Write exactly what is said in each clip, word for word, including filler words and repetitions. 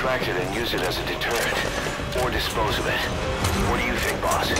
extract it and use it as a deterrent. Or dispose of it. What do you think, boss?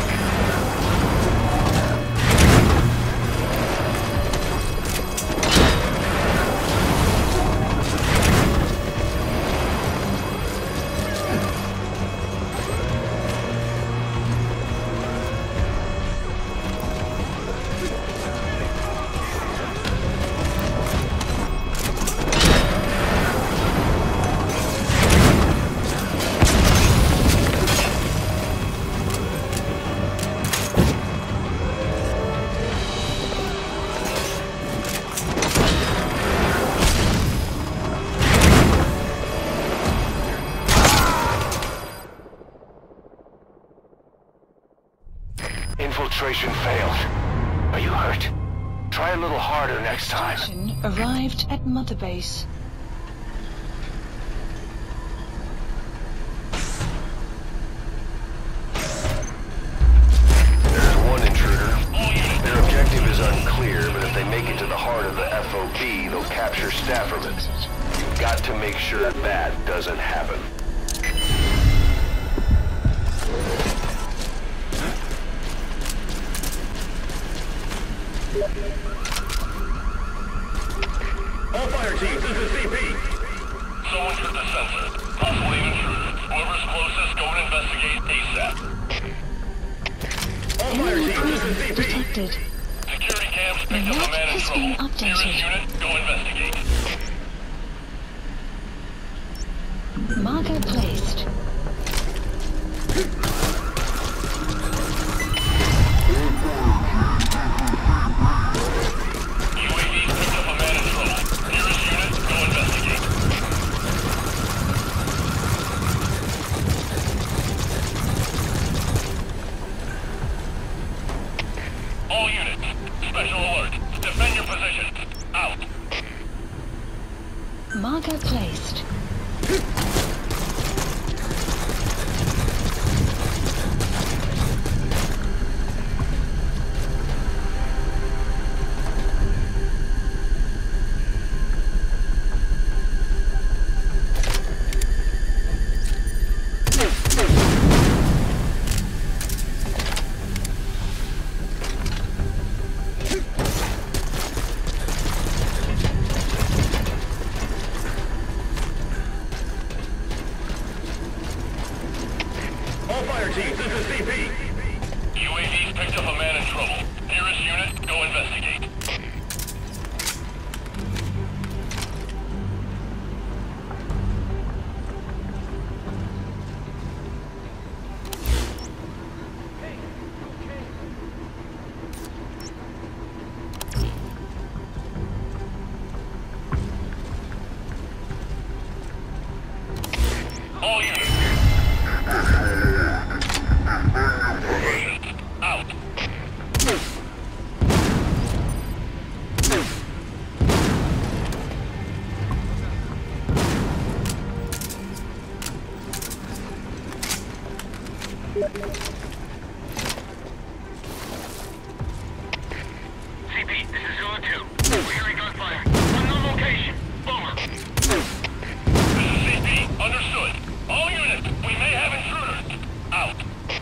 Infiltration failed. Are you hurt? Try a little harder next time. Station arrived at Mother Base. There's one intruder. Their objective is unclear, but if they make it to the heart of the F O B, they'll capture Stafferman. You've got to make sure that doesn't happen. All fire teams, this is C P. Someone tripped the sensor. Possibly an intruder. Whoever's closest, go and investigate ASAP. All fire teams, this is C P. Detected. Security cams The picked up a map man in has been trouble. Nearest updated. unit, go investigate. Marker placed. U A V picked up a man in trouble. Nearest unit, go investigate. All units, special alert. Defend your positions. Out. Marker placed. All fire teams, this is C P. U A V's picked up a man in trouble. Nearest unit, go investigate. All units. Out. C P, this is Zulu two. We're hearing gunfire. Unknown location. Over. This is C P. Understood. All units, we may have intruders. Out.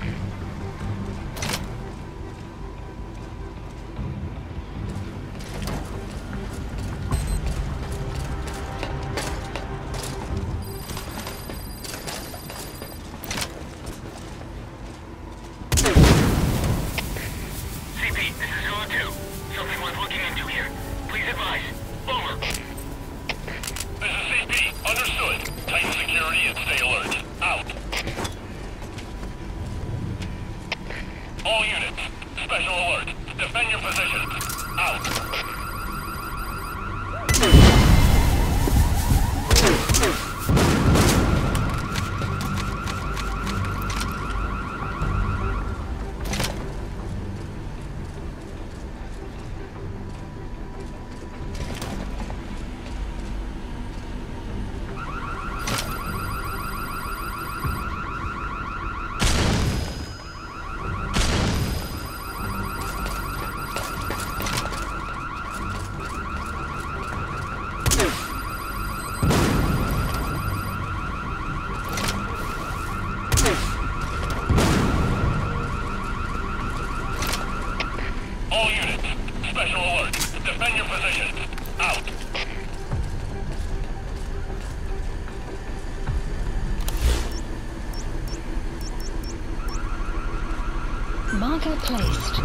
C P, this is Zulu two. Something worth looking into here. Please advise. Over. This is C P. Understood. Tighten security and stay alert. Out. All units, special alert. Defend your positions. Out. Marker placed.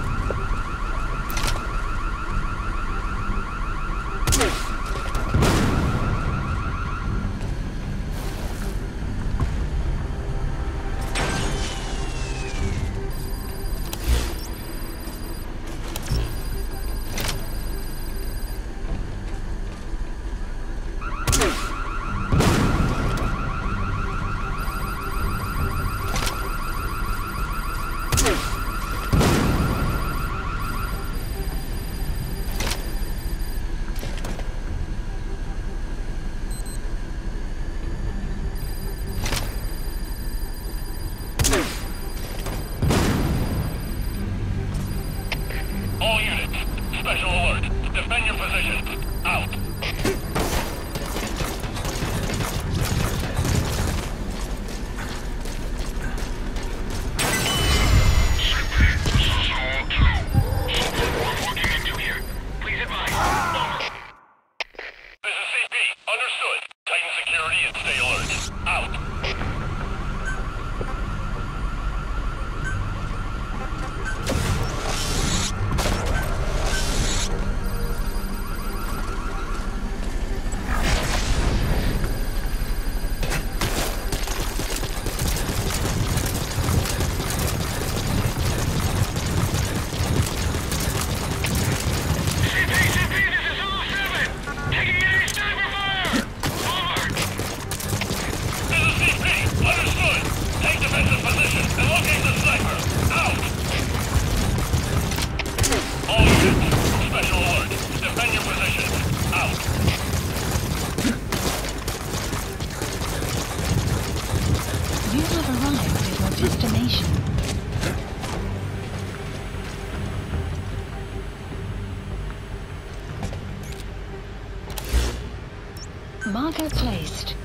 All units, special alert. Defend your positions. Out. This is all two. Something we're looking into here. Please advise. Over. This is C P. Understood. Tighten security and stay alert. Out. You have arrived at your destination. Marker placed.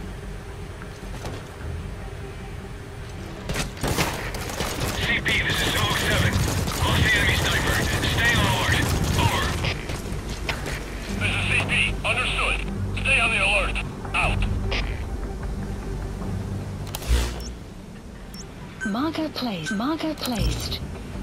C P, this is zero seven. Lost the enemy sniper. Stay on alert. Over. This is C P. Understood. Stay on the alert. Out. Marker placed. Marker placed.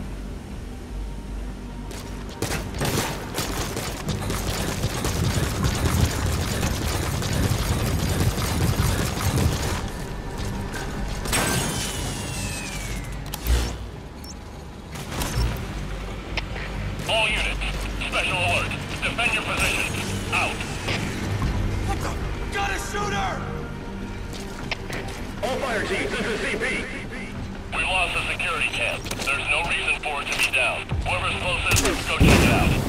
All units, special alert. Defend your positions. Out. What the? Got a shooter! All fire teams, this is C P. We lost the security camp. There's no reason for it to be down. Whoever's closest, go check it out.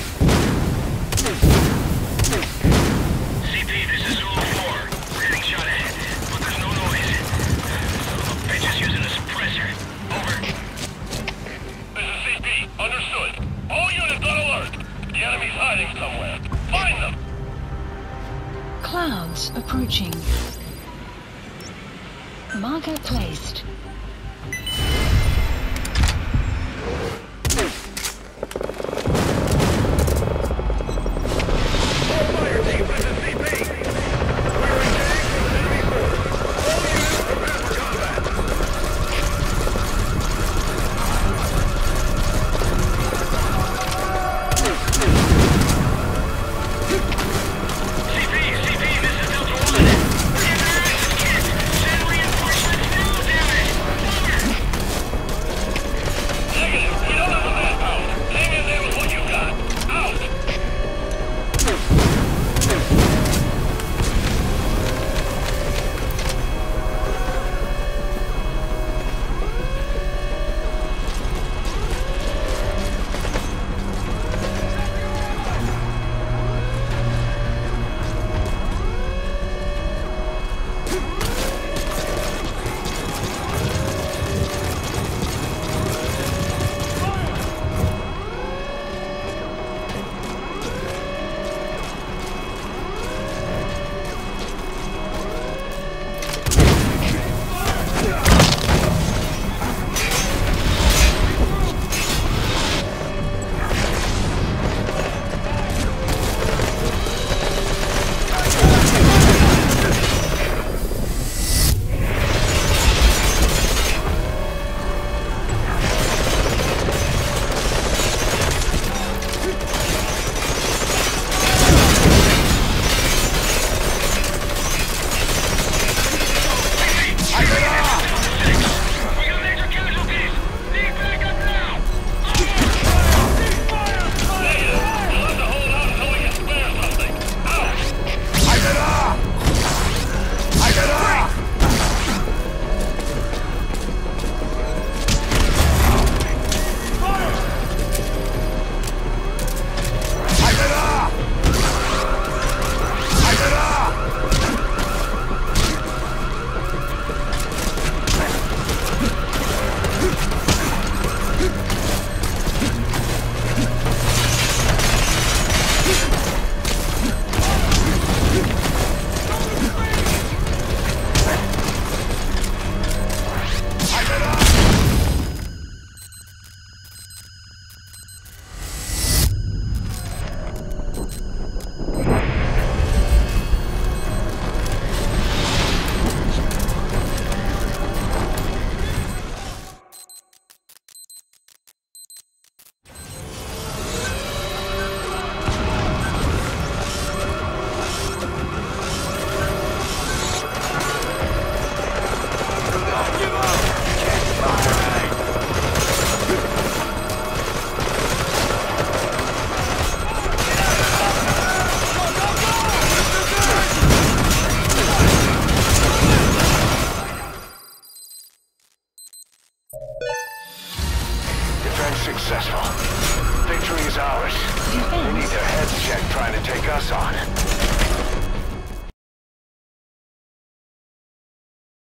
C P, this is Zulu four. We're getting shot at, but there's no noise. The bitch is using a suppressor. Over. This is C P. Understood. All units on alert. The enemy's hiding somewhere. Find them! Clouds approaching. Marker placed.